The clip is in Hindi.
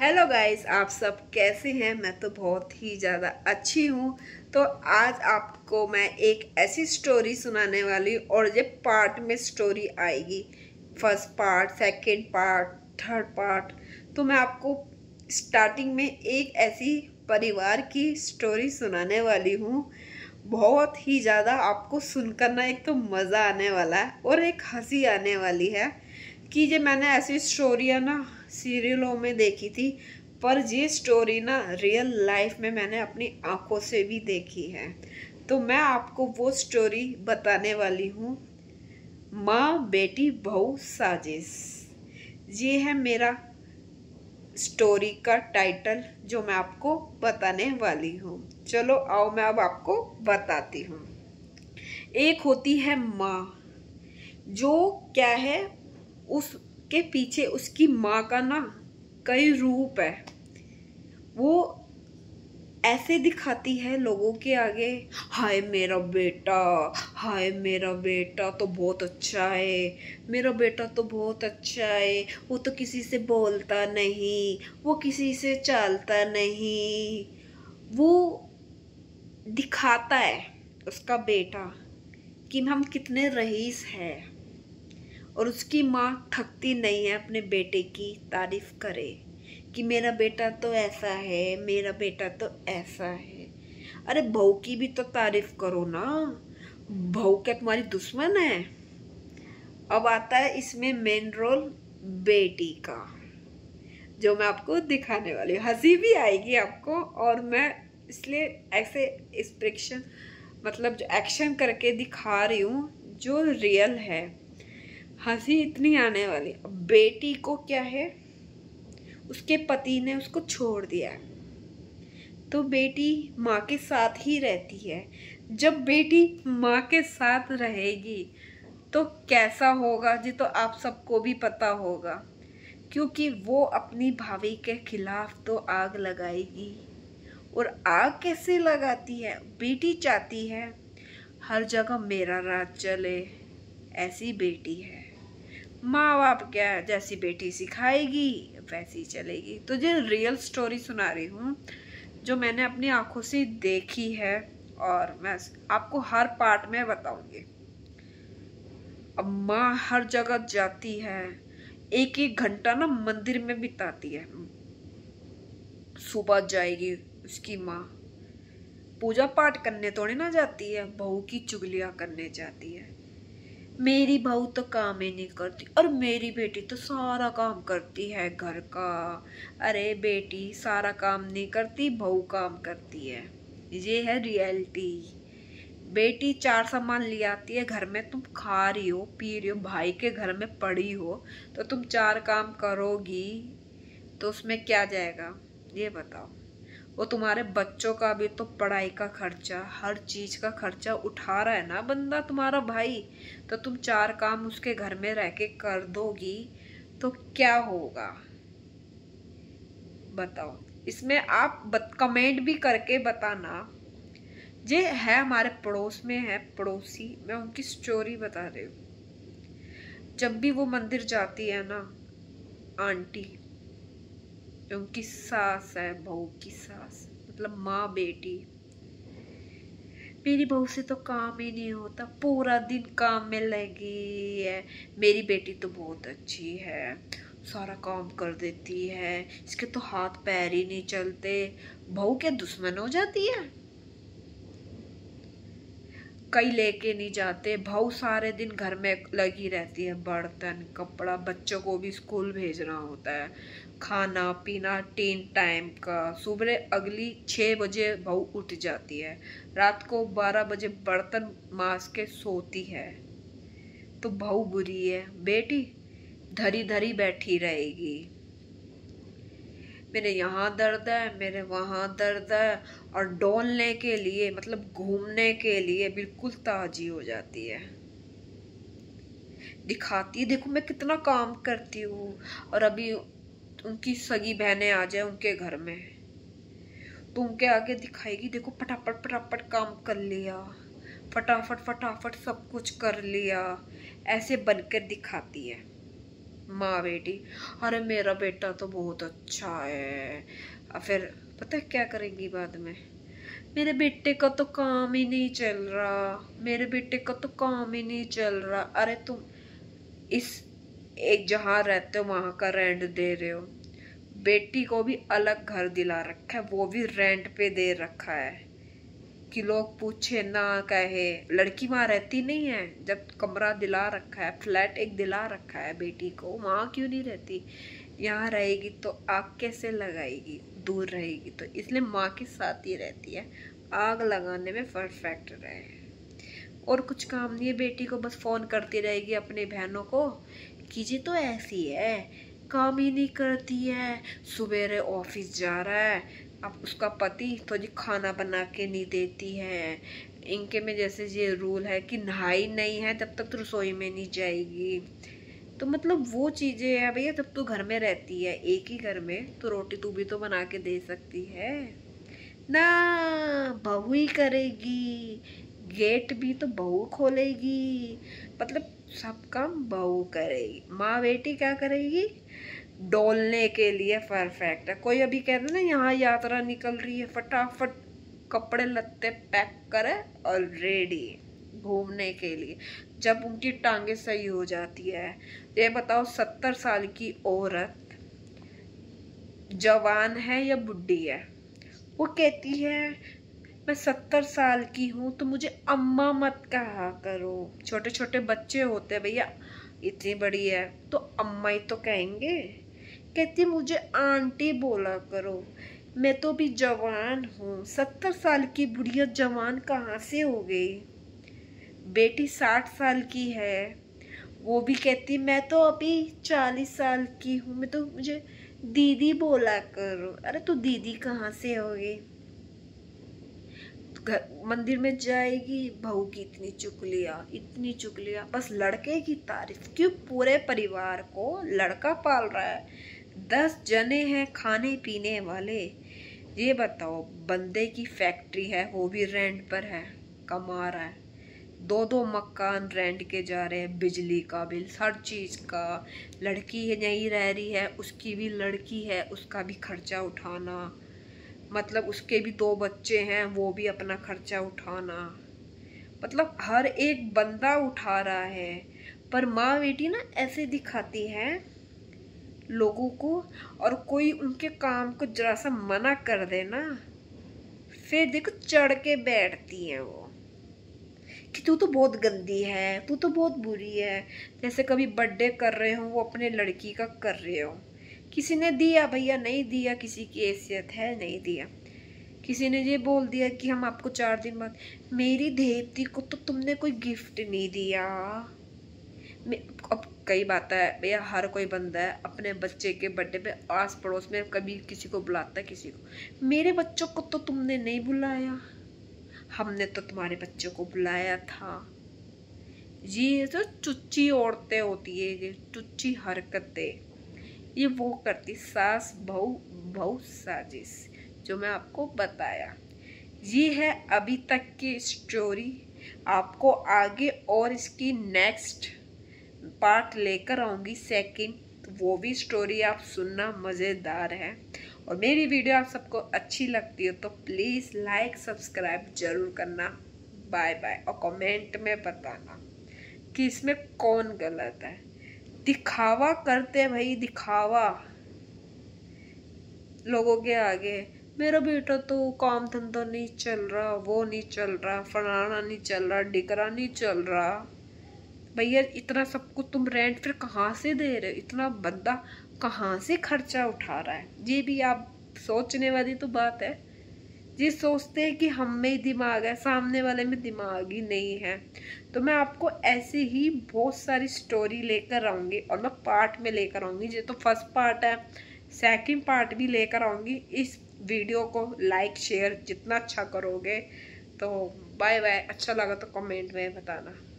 हेलो गाइस, आप सब कैसे हैं। मैं तो बहुत ही ज़्यादा अच्छी हूँ। तो आज आपको मैं एक ऐसी स्टोरी सुनाने वाली हूँ और ये पार्ट में स्टोरी आएगी। First part, second part, third part. तो मैं आपको स्टार्टिंग में एक ऐसी परिवार की स्टोरी सुनाने वाली हूँ। बहुत ही ज़्यादा आपको सुनकर ना एक तो मज़ा आने वाला है और एक हंसी आने वाली है कि ये मैंने ऐसी स्टोरियाँ ना सीरियलों में देखी थी, पर ये स्टोरी ना रियल लाइफ में मैंने अपनी आंखों से भी देखी है। तो मैं आपको वो स्टोरी बताने वाली हूँ, माँ बेटी बहू साजिश। ये है मेरा स्टोरी का टाइटल जो मैं आपको बताने वाली हूँ। चलो आओ मैं अब आपको बताती हूँ। एक होती है माँ, जो क्या है, उसके पीछे उसकी माँ का ना कई रूप है। वो ऐसे दिखाती है लोगों के आगे, हाय मेरा बेटा, हाय मेरा बेटा तो बहुत अच्छा है, मेरा बेटा तो बहुत अच्छा है, वो तो किसी से बोलता नहीं, वो किसी से चलता नहीं। वो दिखाता है उसका बेटा कि हम कितने रईस हैं। और उसकी माँ थकती नहीं है अपने बेटे की तारीफ करे कि मेरा बेटा तो ऐसा है, मेरा बेटा तो ऐसा है। अरे बहू की भी तो तारीफ करो ना, बहू क्या तुम्हारी दुश्मन है। अब आता है इसमें मेन रोल बेटी का, जो मैं आपको दिखाने वाली हूँ। हंसी भी आएगी आपको, और मैं इसलिए ऐसे एक्सप्रेशन मतलब जो एक्शन करके दिखा रही हूँ जो रियल है। हंसी इतनी आने वाली। बेटी को क्या है, उसके पति ने उसको छोड़ दिया, तो बेटी माँ के साथ ही रहती है। जब बेटी माँ के साथ रहेगी तो कैसा होगा जी, तो आप सबको भी पता होगा, क्योंकि वो अपनी भाभी के खिलाफ तो आग लगाएगी। और आग कैसे लगाती है, बेटी चाहती है हर जगह मेरा राज चले, ऐसी बेटी है। माँ बाप क्या है, जैसी बेटी सिखाएगी वैसी चलेगी। तो जो रियल स्टोरी सुना रही हूँ, जो मैंने अपनी आंखों से देखी है, और मैं आपको हर पार्ट में बताऊंगी। अब माँ हर जगह जाती है, एक एक घंटा ना मंदिर में बिताती है। सुबह जाएगी उसकी माँ, पूजा पाठ करने थोड़ी ना जाती है, बहू की चुगलियां करने जाती है। मेरी बहू तो काम ही नहीं करती, और मेरी बेटी तो सारा काम करती है घर का। अरे बेटी सारा काम नहीं करती, बहू काम करती है। ये है रियलिटी। बेटी चार सामान ले आती है घर में, तुम खा रही हो पी रही हो, भाई के घर में पड़ी हो, तो तुम चार काम करोगी तो उसमें क्या जाएगा ये बताओ। वो तुम्हारे बच्चों का भी तो पढ़ाई का खर्चा, हर चीज का खर्चा उठा रहा है ना बंदा, तुम्हारा भाई। तो तुम चार काम उसके घर में रह के कर दोगी तो क्या होगा बताओ। इसमें आप कमेंट भी करके बताना। जे है हमारे पड़ोस में है पड़ोसी, मैं उनकी स्टोरी बता रही हूँ। जब भी वो मंदिर जाती है ना आंटी, जो उनकी सास है, बहू की सास, मतलब माँ बेटी, मेरी बहू से तो काम ही नहीं होता, पूरा दिन काम में लगी है। मेरी बेटी तो बहुत अच्छी है, सारा काम कर देती है, इसके तो हाथ पैर ही नहीं चलते। बहू क्या दुश्मन हो जाती है, कई लेके नहीं जाते। बहू सारे दिन घर में लगी रहती है, बर्तन कपड़ा, बच्चों को भी स्कूल भेजना होता है, खाना पीना 3 टाइम का। सुबह अगली 6 बजे बहू उठ जाती है, रात को 12 बजे बर्तन मांज के सोती है। तो बहू बुरी है, बेटी धरी धरी बैठी रहेगी, मेरे यहाँ दर्द है, मेरे वहाँ दर्द है। और डोलने के लिए मतलब घूमने के लिए बिल्कुल ताजी हो जाती है, दिखाती है देखो मैं कितना काम करती हूँ। और अभी उनकी सगी बहनें आ जाए उनके घर में, तो उनके आगे दिखाएगी देखो फटाफट फटाफट काम कर लिया, फटाफट फटाफट सब कुछ कर लिया, ऐसे बनकर दिखाती है। माँ बेटी, अरे मेरा बेटा तो बहुत अच्छा है। फिर पता है क्या करेंगी बाद में, मेरे बेटे का तो काम ही नहीं चल रहा, मेरे बेटे का तो काम ही नहीं चल रहा। अरे तुम इस एक जहाँ रहते हो वहां का रेंट दे रहे हो, बेटी को भी अलग घर दिला रखा है, वो भी रेंट पे दे रखा है कि लोग पूछे ना कहे। लड़की वहां रहती नहीं है, जब कमरा दिला रखा है, फ्लैट एक दिला रखा है बेटी को, वहां क्यों नहीं रहती? यहाँ रहेगी तो आग कैसे लगाएगी, दूर रहेगी तो, इसलिए माँ के साथ ही रहती है, आग लगाने में परफेक्ट रहे। और कुछ काम नहीं है बेटी को, बस फोन करती रहेगी अपनी बहनों को कि जी तो ऐसी है, काम ही नहीं करती है, सवेरे ऑफिस जा रहा है, अब उसका पति तो जी खाना बना के नहीं देती है। इनके में जैसे ये रूल है कि नहाई नहीं है तब तक तो रसोई में नहीं जाएगी। तो मतलब वो चीजें है भैया, जब तू घर में रहती है एक ही घर में, तो रोटी तू भी तो बना के दे सकती है ना, बहू ही करेगी, गेट भी तो बहू खोलेगी, मतलब सब काम बहू करेगी। माँ बेटी क्या करेगी, डोलने के लिए परफेक्ट है। कोई अभी कहते ना यहाँ यात्रा निकल रही है, फटाफट कपड़े लत्ते पैक करे और रेडी घूमने के लिए। जब उनकी टांगे सही हो जाती है, ये बताओ 70 साल की औरत जवान है या बुढ़ी है? वो कहती है मैं 70 साल की हूँ तो मुझे अम्मा मत कहा करो। छोटे छोटे बच्चे होते हैं भैया, इतनी बड़ी है तो अम्मा ही तो कहेंगे। कहती मुझे आंटी बोला करो, मैं तो भी जवान हूँ। 70 साल की बुढ़िया जवान कहाँ से हो गई? बेटी 60 साल की है, वो भी कहती मैं तो अभी 40 साल की हूँ, मैं तो मुझे दीदी बोला करो। अरे तो दीदी कहाँ से हो गई? मंदिर में जाएगी, बहू की इतनी चुगलियां, बस लड़के की तारीफ। क्यों? पूरे परिवार को लड़का पाल रहा है, 10 जने हैं खाने पीने वाले। ये बताओ, बंदे की फैक्ट्री है, वो भी रेंट पर है, कमा रहा है, 2-2 मकान रेंट के जा रहे हैं, बिजली का बिल, हर चीज का। लड़की नहीं रह रही है, उसकी भी लड़की है, उसका भी खर्चा उठाना, मतलब उसके भी 2 बच्चे हैं, वो भी अपना खर्चा उठाना, मतलब हर एक बंदा उठा रहा है। पर माँ बेटी ना ऐसे दिखाती है लोगों को, और कोई उनके काम को जरा सा मना कर देना, फिर देखो चढ़ के बैठती हैं वो कि तू तो बहुत गंदी है, तू तो बहुत बुरी है। जैसे कभी बर्थडे कर रहे हो, वो अपने लड़की का कर रहे हो, किसी ने दिया भैया, नहीं दिया, किसी की हैसियत है, नहीं दिया। किसी ने ये बोल दिया कि हम आपको 4 दिन बाद, मेरी देवती को तो तुमने कोई गिफ्ट नहीं दिया। अब कई बात है भैया, हर कोई बंदा है अपने बच्चे के बर्थडे पे आस पड़ोस में कभी किसी को बुलाता है, किसी को। मेरे बच्चों को तो तुमने नहीं बुलाया, हमने तो तुम्हारे बच्चों को बुलाया था। ये तो चुच्ची औरतें होती है, ये चुच्ची हरकतें, ये वो करती सास बहू साजिश, जो मैं आपको बताया। ये है अभी तक की स्टोरी। आपको आगे और इसकी नेक्स्ट पार्ट लेकर आऊंगी, सेकंड, तो वो भी स्टोरी आप सुनना, मज़ेदार है। और मेरी वीडियो आप सबको अच्छी लगती हो तो प्लीज़ लाइक सब्सक्राइब जरूर करना। बाय बाय, और कमेंट में बताना कि इसमें कौन गलत है। दिखावा करते भाई, दिखावा लोगों के आगे, मेरा बेटा तो काम धंधा नहीं चल रहा, वो नहीं चल रहा, फलाना नहीं चल रहा, डिकरा नहीं चल रहा। भैया इतना सब कुछ तुम रेंट फिर कहाँ से दे रहे हो? इतना बंदा कहाँ से खर्चा उठा रहा है? ये भी आप सोचने वाली तो बात है। ये सोचते हैं कि हम में ही दिमाग है, सामने वाले में दिमाग ही नहीं है। तो मैं आपको ऐसे ही बहुत सारी स्टोरी लेकर आऊंगी, और मैं पार्ट में लेकर आऊंगी। ये तो फर्स्ट पार्ट है, सेकंड पार्ट भी लेकर आऊंगी। इस वीडियो को लाइक शेयर जितना अच्छा करोगे तो बाय बाय। अच्छा लगा तो कमेंट में बताना।